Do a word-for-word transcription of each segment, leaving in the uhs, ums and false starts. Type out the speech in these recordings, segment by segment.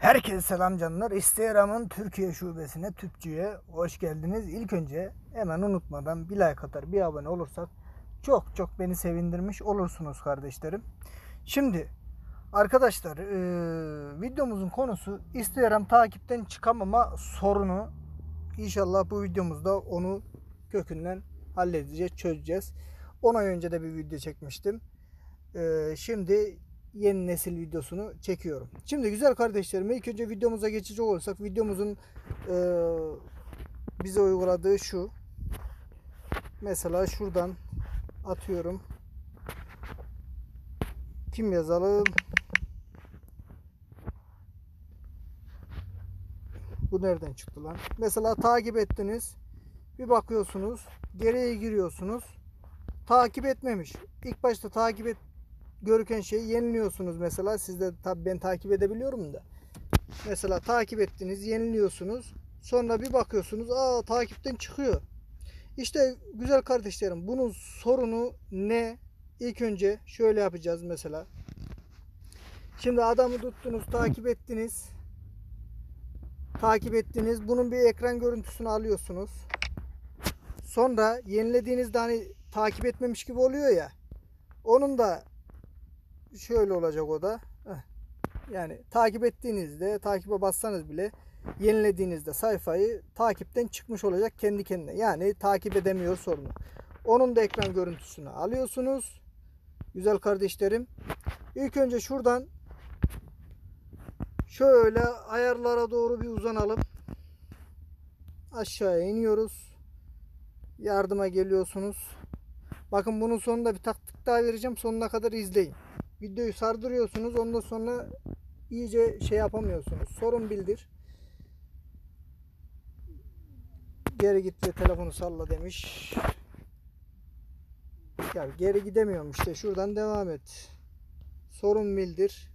Herkese selam canlar. Instagram'ın Türkiye şubesine, Tüpçü'ye hoş geldiniz. İlk önce hemen unutmadan bir like atar, bir abone olursak çok çok beni sevindirmiş olursunuz kardeşlerim. Şimdi arkadaşlar e, videomuzun konusu Instagram takipten çıkamama sorunu. İnşallah bu videomuzda onu kökünden halledeceğiz, çözeceğiz. on ay önce de bir video çekmiştim. E, şimdi yeni nesil videosunu çekiyorum. Şimdi güzel kardeşlerim, ilk önce videomuza geçecek olursak videomuzun e, bize uyguladığı şu. Mesela şuradan atıyorum. Kim yazalım? Bu nereden çıktı lan? Mesela takip ettiniz. Bir bakıyorsunuz. Geriye giriyorsunuz. Takip etmemiş. İlk başta takip et görüken şeyi yeniliyorsunuz mesela. Siz de tabii ben takip edebiliyorum da. Mesela takip ettiniz, yeniliyorsunuz. Sonra bir bakıyorsunuz, aa takipten çıkıyor. İşte güzel kardeşlerim, bunun sorunu ne? İlk önce şöyle yapacağız mesela. Şimdi adamı tuttunuz, takip ettiniz. Takip ettiniz. Bunun bir ekran görüntüsünü alıyorsunuz. Sonra yenilediğinizde hani takip etmemiş gibi oluyor ya. Onun da şöyle olacak o da. Yani takip ettiğinizde, takibe bassanız bile yenilediğinizde sayfayı takipten çıkmış olacak kendi kendine. Yani takip edemiyor sorunu. Onun da ekran görüntüsünü alıyorsunuz. Güzel kardeşlerim. İlk önce şuradan şöyle ayarlara doğru bir uzanalım. Aşağıya iniyoruz. Yardıma geliyorsunuz. Bakın bunun sonunda bir taktik daha vereceğim. Sonuna kadar izleyin. Videoyu sardırıyorsunuz. Ondan sonra iyice şey yapamıyorsunuz. Sorun bildir. Geri git ve telefonu salla demiş. Ya geri gidemiyorum işte. Şuradan devam et. Sorun bildir.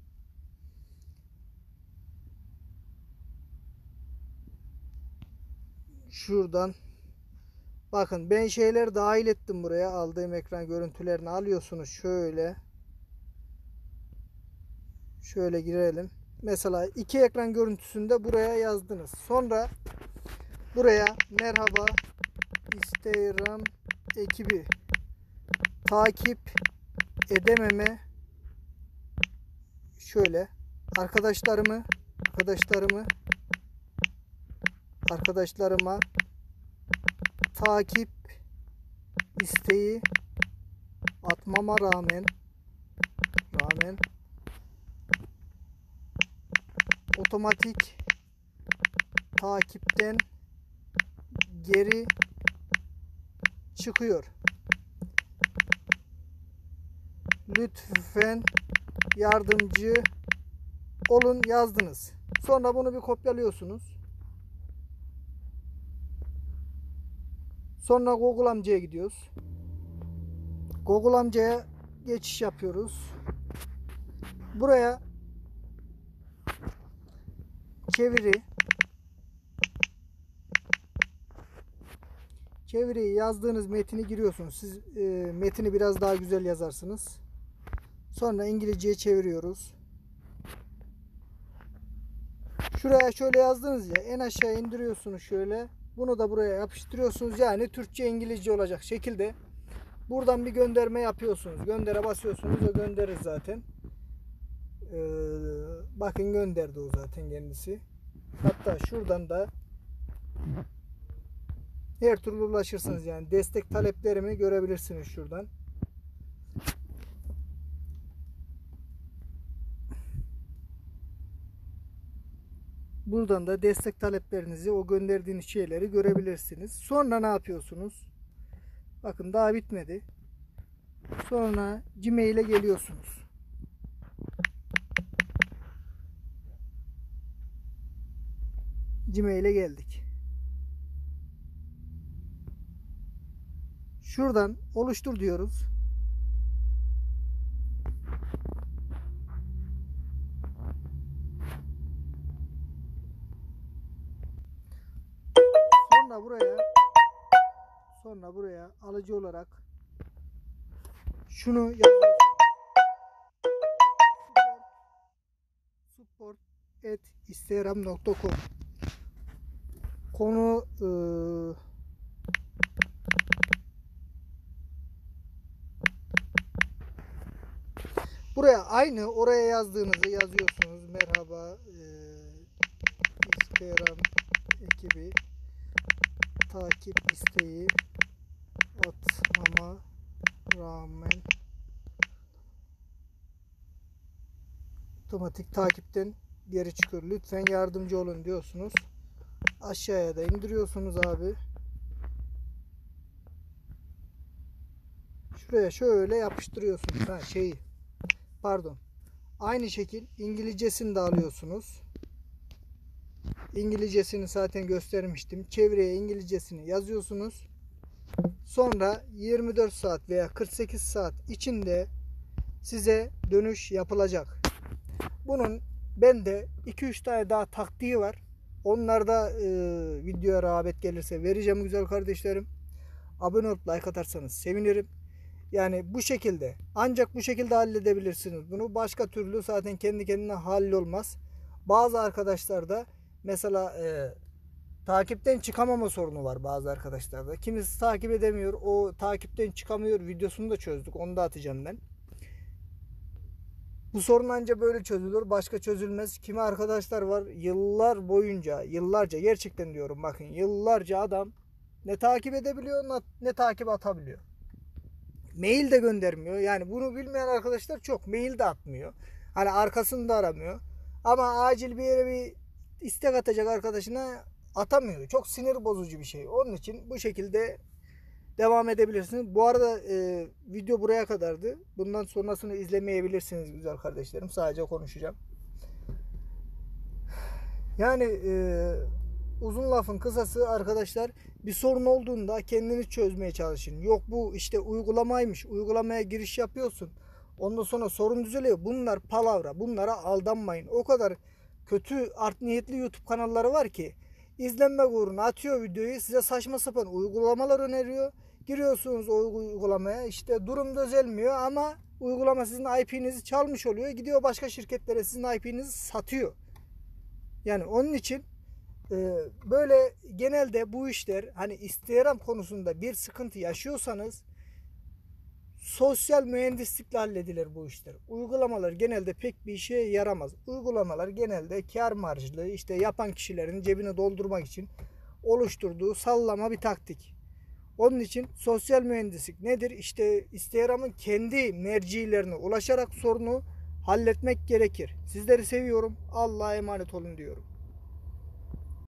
Şuradan. Bakın ben şeyler dahil ettim buraya. Aldığım ekran görüntülerini alıyorsunuz. Şöyle. Şöyle girelim. Mesela iki ekran görüntüsünde buraya yazdınız. Sonra buraya merhaba Instagram ekibi takip edememe şöyle arkadaşlarımı arkadaşlarımı arkadaşlarıma takip isteği atmama rağmen rağmen otomatik takipten geri çıkıyor. Lütfen yardımcı olun yazdınız. Sonra bunu bir kopyalıyorsunuz. Sonra Google amcaya gidiyoruz. Google amcaya geçiş yapıyoruz. Buraya çeviri çeviriyi yazdığınız metini giriyorsunuz. Siz e, metini biraz daha güzel yazarsınız. Sonra İngilizceye çeviriyoruz. Şuraya şöyle yazdınız ya, en aşağı indiriyorsunuz şöyle. Bunu da buraya yapıştırıyorsunuz. Yani Türkçe İngilizce olacak şekilde. Buradan bir gönderme yapıyorsunuz. Göndere basıyorsunuz. O gönderir zaten. Ee, bakın gönderdi o zaten kendisi. Hatta şuradan da her türlü ulaşırsınız yani. Destek taleplerimi görebilirsiniz şuradan. Buradan da destek taleplerinizi, o gönderdiğiniz şeyleri görebilirsiniz. Sonra ne yapıyorsunuz? Bakın daha bitmedi. Sonra Gmail'e geliyorsunuz. Gmail'e geldik. Şuradan oluştur diyoruz. Sonra buraya sonra buraya alıcı olarak şunu yapıyoruz. Support et instagram nokta com. Konu e, buraya aynı oraya yazdığınızı yazıyorsunuz. Merhaba e, Instagram ekibi takip isteği atmama rağmen otomatik takipten geri çıkıyor. Lütfen yardımcı olun diyorsunuz. Aşağıya da indiriyorsunuz abi. Şuraya şöyle yapıştırıyorsunuz. Ha şeyi. Pardon. Aynı şekil İngilizcesini de alıyorsunuz. İngilizcesini zaten göstermiştim. Çevreye İngilizcesini yazıyorsunuz. Sonra yirmi dört saat veya kırk sekiz saat içinde size dönüş yapılacak. Bunun bende iki üç tane daha taktiği var. Onlar da e, videoya rağbet gelirse vereceğim güzel kardeşlerim. Abone olup like atarsanız sevinirim. Yani bu şekilde, ancak bu şekilde halledebilirsiniz bunu. Başka türlü zaten kendi kendine hallolmaz. Bazı arkadaşlarda mesela e, takipten çıkamama sorunu var bazı arkadaşlarda. Kimisi takip edemiyor, o takipten çıkamıyor. Videosunu da çözdük, onu da atacağım ben. Bu sorun ancak böyle çözülür, başka çözülmez. Kimi arkadaşlar var yıllar boyunca, yıllarca gerçekten diyorum bakın, yıllarca adam ne takip edebiliyor ne, ne takip atabiliyor. Mail de göndermiyor. Yani bunu bilmeyen arkadaşlar çok. Mail de atmıyor. Hani arkasını da aramıyor. Ama acil bir yere bir istek atacak arkadaşına atamıyor. Çok sinir bozucu bir şey. Onun için bu şekilde devam edebilirsiniz. Bu arada e, video buraya kadardı. Bundan sonrasını izlemeyebilirsiniz güzel kardeşlerim. Sadece konuşacağım. Yani e, uzun lafın kısası arkadaşlar, bir sorun olduğunda kendiniz çözmeye çalışın. Yok bu işte uygulamaymış. Uygulamaya giriş yapıyorsun. Ondan sonra sorun düzeliyor. Bunlar palavra. Bunlara aldanmayın. O kadar kötü art niyetli YouTube kanalları var ki izlenme uğruna atıyor videoyu. Size saçma sapan uygulamalar öneriyor. Giriyorsunuz o uygulamaya. İşte durum düzelmiyor ama uygulama sizin I P'nizi çalmış oluyor. Gidiyor başka şirketlere sizin I P'nizi satıyor. Yani onun için böyle genelde bu işler, hani Instagram konusunda bir sıkıntı yaşıyorsanız sosyal mühendislikle halledilir bu işler. Uygulamalar genelde pek bir işe yaramaz. Uygulamalar genelde kar marjlı, işte yapan kişilerin cebini doldurmak için oluşturduğu sallama bir taktik. Onun için sosyal mühendislik nedir? İşte Instagram'ın kendi mercilerine ulaşarak sorunu halletmek gerekir. Sizleri seviyorum. Allah'a emanet olun diyorum.